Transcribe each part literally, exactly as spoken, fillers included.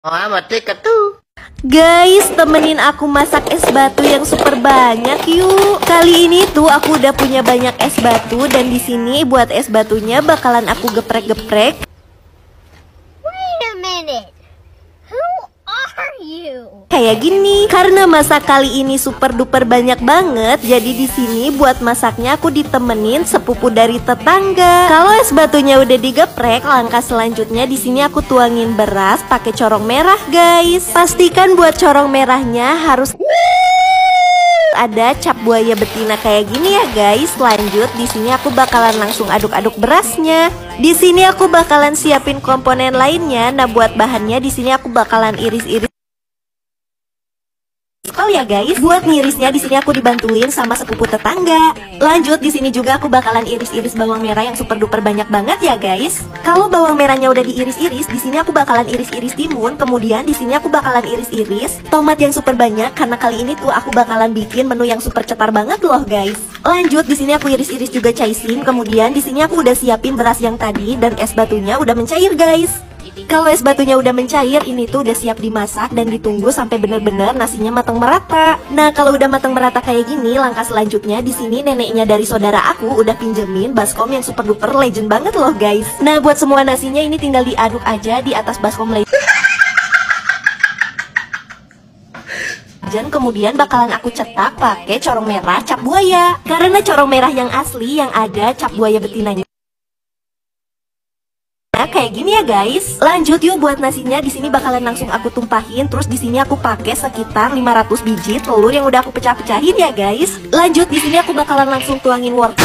Oh, mati ketu. Guys, temenin aku masak es batu yang super banyak yuk. Kali ini tuh aku udah punya banyak es batu dan di sini buat es batunya bakalan aku geprek-geprek. Wait a minute. Who are you? Kayak gini. Karena masak kali ini super duper banyak banget, jadi di sini buat masaknya aku ditemenin sepupu dari tetangga. Kalau es batunya udah digeprek, langkah selanjutnya di sini aku tuangin beras pakai corong merah, guys. Pastikan buat corong merahnya harus ada cap buaya betina kayak gini ya, guys. Lanjut, di sini aku bakalan langsung aduk-aduk berasnya. Di sini aku bakalan siapin komponen lainnya. Nah, buat bahannya di sini aku bakalan iris-iris kol ya, guys. Buat ngirisnya di sini aku dibantuin sama sepupu tetangga. Lanjut, di sini juga aku bakalan iris-iris bawang merah yang super duper banyak banget ya, guys. Kalau bawang merahnya udah diiris-iris, di sini aku bakalan iris-iris timun. Kemudian di sini aku bakalan iris-iris tomat yang super banyak karena kali ini tuh aku bakalan bikin menu yang super cetar banget loh, guys. Lanjut, di sini aku iris-iris juga caisim. Kemudian di sini aku udah siapin beras yang tadi dan es batunya udah mencair, guys. Kalau es batunya udah mencair, ini tuh udah siap dimasak dan ditunggu sampai bener-bener nasinya matang merata. Nah, kalau udah matang merata kayak gini, langkah selanjutnya di sini neneknya dari saudara aku udah pinjemin baskom yang super duper legend banget loh, guys. Nah, buat semua nasinya ini tinggal diaduk aja di atas baskom legend. Kemudian bakalan aku cetak pakai corong merah cap buaya. Karena corong merah yang asli yang ada cap buaya betinanya. Nah, kayak gini ya, guys. Lanjut yuk buat nasinya. Di sini bakalan langsung aku tumpahin. Terus di sini aku pakai sekitar lima ratus biji telur yang udah aku pecah-pecahin ya, guys. Lanjut, di sini aku bakalan langsung tuangin wortel.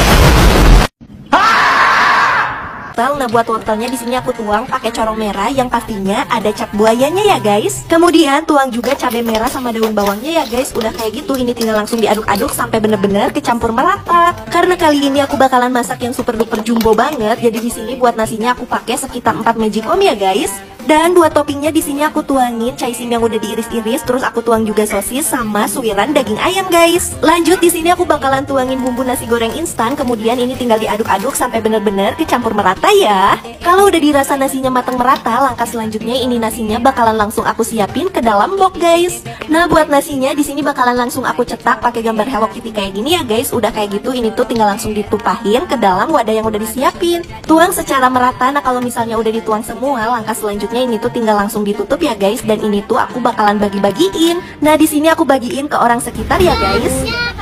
Nah, buat wortelnya di sini aku tuang pakai corong merah yang pastinya ada cap buayanya ya, guys. Kemudian tuang juga cabai merah sama daun bawangnya ya, guys. Udah kayak gitu, ini tinggal langsung diaduk-aduk sampai bener-bener kecampur merata. Karena kali ini aku bakalan masak yang super duper jumbo banget, jadi di sini buat nasinya aku pakai sekitar empat magicom ya, guys. Dan buat toppingnya di sini aku tuangin caisim yang udah diiris-iris, terus aku tuang juga sosis sama suiran daging ayam, guys. Lanjut, di sini aku bakalan tuangin bumbu nasi goreng instan, kemudian ini tinggal diaduk-aduk sampai bener-bener kecampur merata ya. Kalau udah dirasa nasinya matang merata, langkah selanjutnya ini nasinya bakalan langsung aku siapin ke dalam box, guys. Nah, buat nasinya di sini bakalan langsung aku cetak pakai gambar Hello Kitty kayak gini ya, guys. Udah kayak gitu, ini tuh tinggal langsung ditumpahin ke dalam wadah yang udah disiapin. Tuang secara merata. Nah, kalau misalnya udah dituang semua, langkah selanjutnya ini tuh tinggal langsung ditutup ya, guys. Dan ini tuh aku bakalan bagi-bagiin. Nah, di sini aku bagiin ke orang sekitar ya, guys.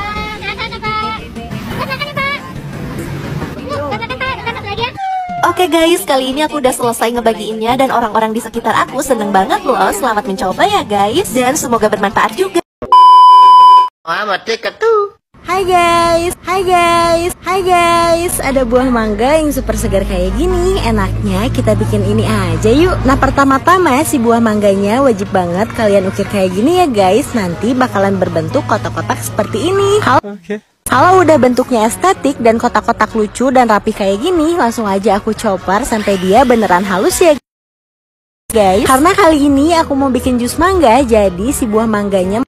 Oke, guys, kali ini aku udah selesai ngebagiinnya dan orang-orang di sekitar aku seneng banget loh. Selamat mencoba ya, guys, dan semoga bermanfaat juga. Oh, mati ketu. Hai guys, hai guys, hai guys. Ada buah mangga yang super segar kayak gini. Enaknya kita bikin ini aja yuk. Nah, pertama-tama si buah mangganya wajib banget kalian ukir kayak gini ya, guys. Nanti bakalan berbentuk kotak-kotak seperti ini. Oke. Okay. Kalau udah bentuknya estetik dan kotak-kotak lucu dan rapi kayak gini, langsung aja aku chopper sampai dia beneran halus ya, guys. Karena kali ini aku mau bikin jus mangga, jadi si buah mangganya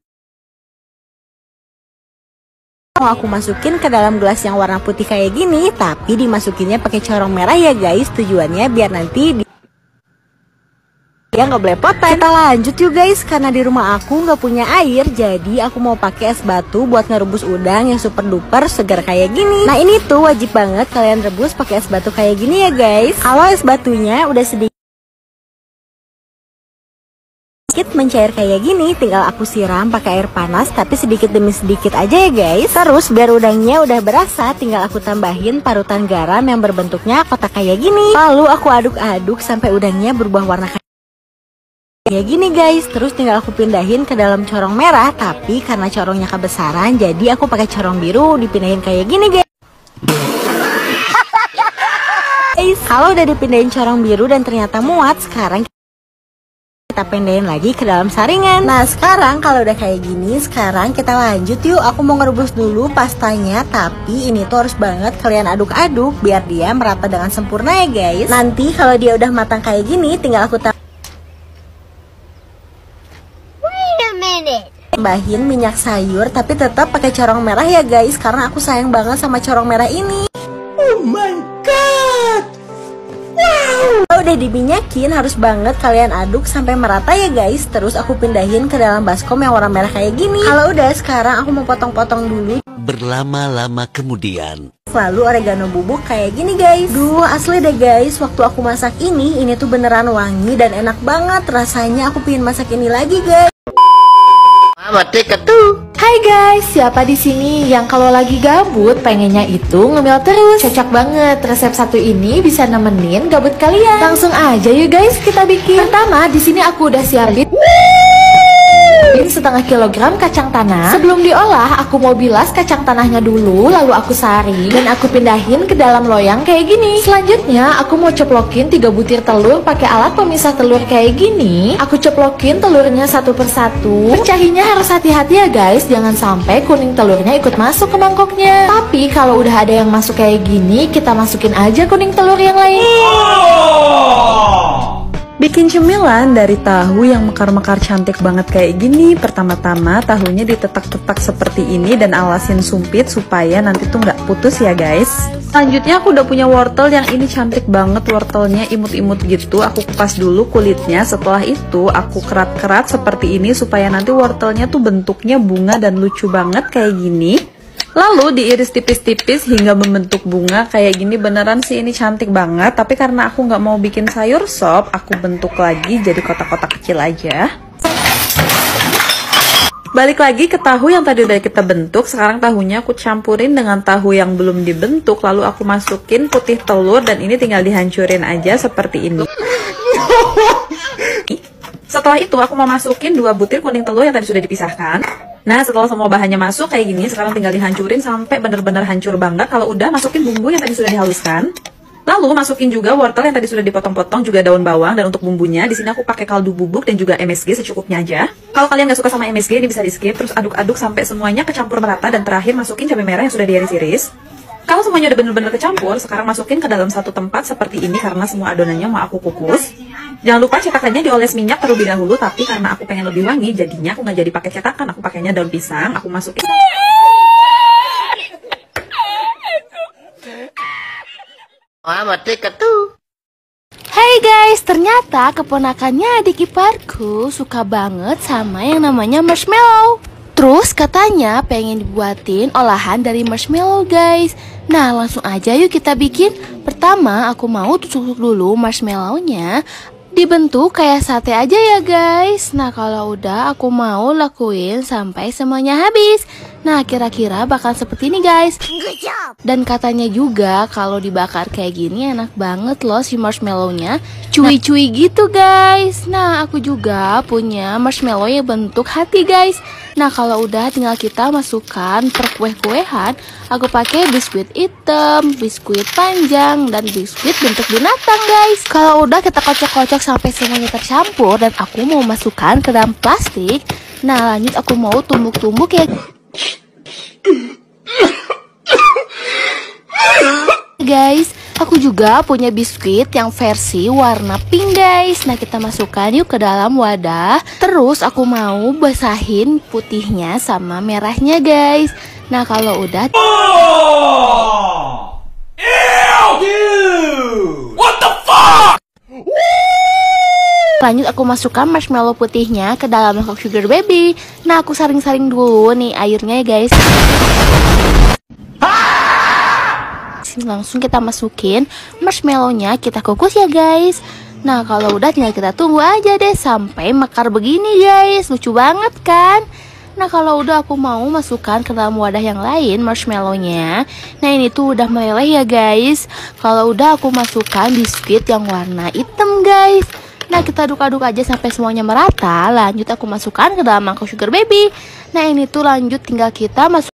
mau aku masukin ke dalam gelas yang warna putih kayak gini, tapi dimasukinnya pakai corong merah ya, guys. Tujuannya biar nanti dia nggak belepotan. Kita lanjut yuk, guys. Karena di rumah aku nggak punya air, jadi aku mau pakai es batu buat ngerebus udang yang super duper segar kayak gini. Nah, ini tuh wajib banget kalian rebus pakai es batu kayak gini ya, guys. Kalau es batunya udah sedikit mencair kayak gini, tinggal aku siram pakai air panas, tapi sedikit demi sedikit aja ya, guys. Terus biar udangnya udah berasa, tinggal aku tambahin parutan garam yang berbentuknya kotak kayak gini. Lalu aku aduk-aduk sampai udangnya berubah warna kayak gini, guys. Terus tinggal aku pindahin ke dalam corong merah, tapi karena corongnya kebesaran, jadi aku pakai corong biru dipindahin kayak gini, guys. Kalau udah dipindahin corong biru dan ternyata muat, sekarang kita pindahin lagi ke dalam saringan. Nah, sekarang kalau udah kayak gini, sekarang kita lanjut yuk. Aku mau ngerebus dulu pastanya, tapi ini tuh harus banget kalian aduk-aduk biar dia merata dengan sempurna ya, guys. Nanti kalau dia udah matang kayak gini, tinggal aku tambahin minyak sayur, tapi tetap pakai corong merah ya, guys, karena aku sayang banget sama corong merah ini. Oh my god. Wow. Kalau deh diminyakin, harus banget kalian aduk sampai merata ya guys. Terus aku pindahin ke dalam baskom yang warna merah kayak gini. Kalau udah, sekarang aku mau potong-potong dulu. Berlama-lama kemudian, Lalu oregano bubuk kayak gini guys. Duh, asli deh guys, waktu aku masak ini, ini tuh beneran wangi dan enak banget. Rasanya aku pengen masak ini lagi guys. Mama take a two. Hai guys, siapa di sini yang kalau lagi gabut pengennya itu ngemil terus? Cocok banget, resep satu ini bisa nemenin gabut kalian. Langsung aja yuk guys, kita bikin. Pertama, di sini aku udah siapin setengah kilogram kacang tanah. Sebelum diolah, aku mau bilas kacang tanahnya dulu, lalu aku saring dan aku pindahin ke dalam loyang kayak gini. Selanjutnya, aku mau ceplokin tiga butir telur pakai alat pemisah telur kayak gini. Aku ceplokin telurnya satu persatu. Pecahinnya harus hati-hati ya guys, jangan sampai kuning telurnya ikut masuk ke mangkoknya. Tapi kalau udah ada yang masuk kayak gini, kita masukin aja kuning telur yang lain. Bikin cemilan dari tahu yang mekar-mekar cantik banget kayak gini. Pertama-tama tahunya ditetak-tetak seperti ini dan alasin sumpit supaya nanti tuh nggak putus ya guys. Selanjutnya aku udah punya wortel yang ini cantik banget, wortelnya imut-imut gitu. Aku kupas dulu kulitnya, setelah itu aku kerat-kerat seperti ini supaya nanti wortelnya tuh bentuknya bunga dan lucu banget kayak gini. Lalu diiris tipis-tipis hingga membentuk bunga kayak gini. Beneran sih ini cantik banget, tapi karena aku nggak mau bikin sayur sop, aku bentuk lagi jadi kotak-kotak kecil aja. Balik lagi ke tahu yang tadi udah kita bentuk. Sekarang tahunya aku campurin dengan tahu yang belum dibentuk, lalu aku masukin putih telur dan ini tinggal dihancurin aja seperti ini. Setelah itu aku mau masukin dua butir kuning telur yang tadi sudah dipisahkan. Nah, setelah semua bahannya masuk kayak gini, sekarang tinggal dihancurin sampai bener-bener hancur banget. Kalau udah, masukin bumbu yang tadi sudah dihaluskan. Lalu masukin juga wortel yang tadi sudah dipotong-potong, juga daun bawang. Dan untuk bumbunya, di sini aku pakai kaldu bubuk dan juga M S G secukupnya aja. Kalau kalian nggak suka sama M S G, ini bisa di skip. Terus aduk-aduk sampai semuanya kecampur merata. Dan terakhir masukin cabai merah yang sudah diiris-iris. Kalau semuanya udah bener-bener kecampur, sekarang masukin ke dalam satu tempat seperti ini karena semua adonannya mau aku kukus. Jangan lupa cetakannya dioles minyak terlebih dahulu, tapi karena aku pengen lebih wangi, jadinya aku nggak jadi pakai cetakan, aku pakainya daun pisang. Aku masukin. Mama take a two. Hai guys, ternyata keponakannya adik iparku suka banget sama yang namanya marshmallow. Terus katanya pengen dibuatin olahan dari marshmallow guys. Nah langsung aja yuk kita bikin. Pertama aku mau tusuk-tusuk dulu marshmallownya, dibentuk kayak sate aja ya guys. Nah kalau udah aku mau lakuin sampai semuanya habis. Nah kira-kira bakal seperti ini guys. Dan katanya juga kalau dibakar kayak gini enak banget loh si marshmallownya, cuy-cuy gitu guys. Nah aku juga punya marshmallow yang bentuk hati guys. Nah kalau udah tinggal kita masukkan per kue-kuehan. Aku pakai biskuit hitam, biskuit panjang, dan biskuit bentuk binatang guys. Kalau udah kita kocok-kocok sampai semuanya tercampur dan aku mau masukkan ke dalam plastik. Nah lanjut aku mau tumbuk-tumbuk ya guys. Aku juga punya biskuit yang versi warna pink guys. Nah kita masukkan yuk ke dalam wadah. Terus aku mau basahin putihnya sama merahnya guys. Nah kalau udah, Oh! Ew, dude! What the fuck? lanjut aku masukkan marshmallow putihnya ke dalam mangkok sugar baby. Nah aku saring-saring dulu nih airnya ya guys. Langsung kita masukin marshmallownya, kita kukus ya guys. Nah kalau udah tinggal kita tunggu aja deh sampai mekar begini guys. Lucu banget kan? Nah kalau udah aku mau masukkan ke dalam wadah yang lain marshmallownya. Nah ini tuh udah meleleh ya guys. Kalau udah aku masukkan biskuit yang warna hitam guys. Nah kita aduk-aduk aja sampai semuanya merata. Lanjut aku masukkan ke dalam mangkok sugar baby. Nah ini tuh lanjut tinggal kita masuk